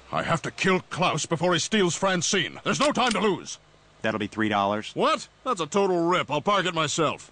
I have to kill Klaus before he steals Francine. There's no time to lose. That'll be $3. What? That's a total rip. I'll park it myself.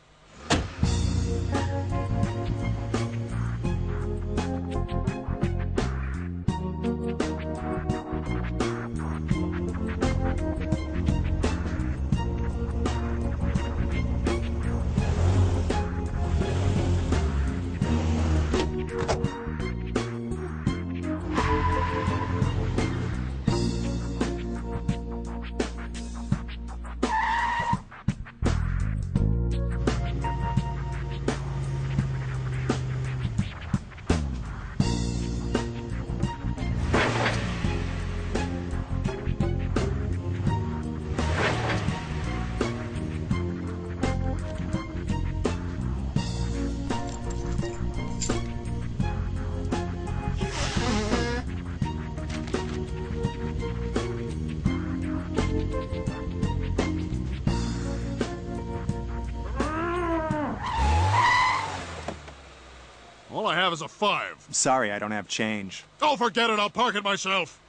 All I have is a 5. Sorry, I don't have change. Oh, forget it. I'll park it myself.